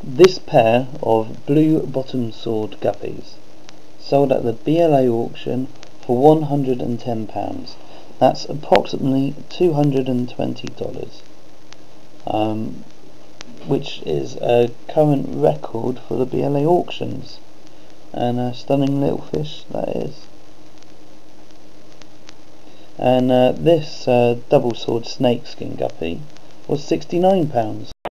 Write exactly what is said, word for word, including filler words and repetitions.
This pair of blue bottom sword guppies sold at the B L A auction for one hundred and ten pounds. That's approximately two hundred and twenty dollars, um, which is a current record for the B L A auctions, and a stunning little fish that is. And uh, this uh, double sword snakeskin guppy was sixty-nine pounds.